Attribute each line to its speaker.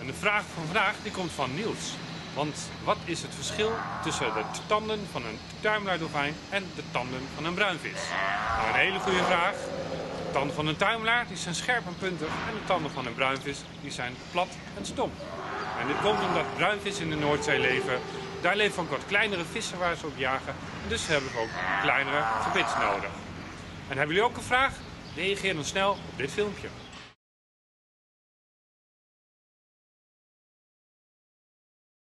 Speaker 1: de vraag van vandaag die komt van Niels. Want wat is het verschil tussen de tanden van een tuimelaardolfijn en de tanden van een bruinvis? Nou, een hele goede vraag. De tanden van een tuimelaar die zijn scherp en puntig en de tanden van een bruinvis die zijn plat en stom. En dit komt omdat bruinvissen in de Noordzee leven. Daar leven ook wat kleinere vissen waar ze op jagen. Dus hebben we ook kleinere gebits nodig. En hebben jullie ook een vraag? Reageer dan snel op dit filmpje.